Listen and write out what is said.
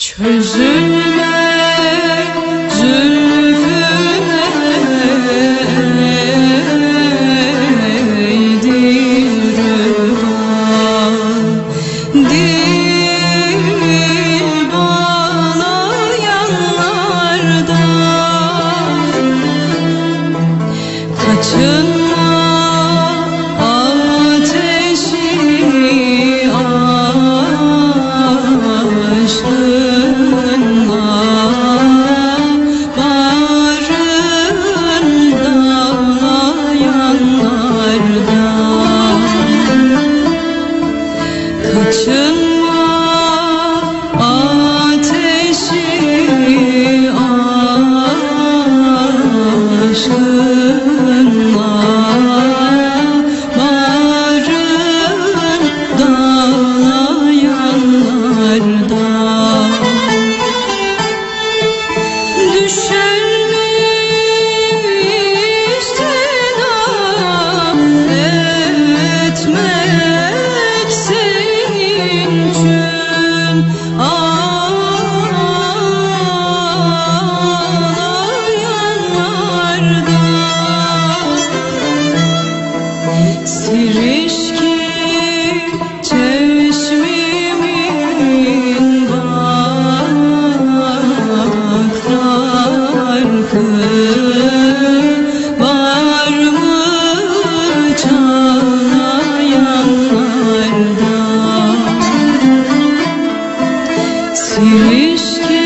Çözülme zülfüne dilruba, dil bağlayanlardan kaçınma ateşi aşkınla, barın dağlayanlardan kaçınma ateşi aşkınla, barın dağlayanlardan düşermiştin etmek senin için ağlayanlardan sirişki çeşmimin farkı var mı çağlayanlardan? Sirişki